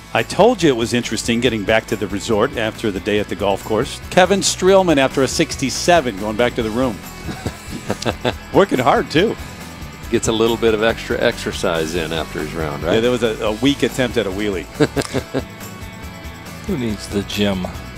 I told you it was interesting getting back to the resort after the day at the golf course. Kevin Streelman after a 67 going back to the room. Working hard, too. Gets a little bit of extra exercise in after his round, right? Yeah, there was a weak attempt at a wheelie. Who needs the gym?